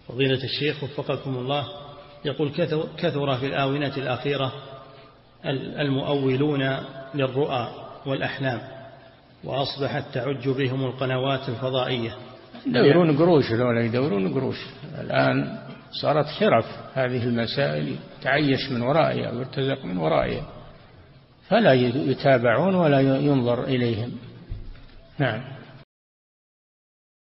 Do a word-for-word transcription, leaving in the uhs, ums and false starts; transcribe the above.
فضيلة الشيخ وفقكم الله، يقول كثر في الآونة الأخيرة المؤولون للرؤى والأحلام، وأصبحت تعج بهم القنوات الفضائية. يدورون قروش، لولا يدورون قروش. الآن صارت حرف هذه المسائل، تعيش من ورائها ويرتزق من ورائها، فلا يتابعون ولا ينظر إليهم. نعم.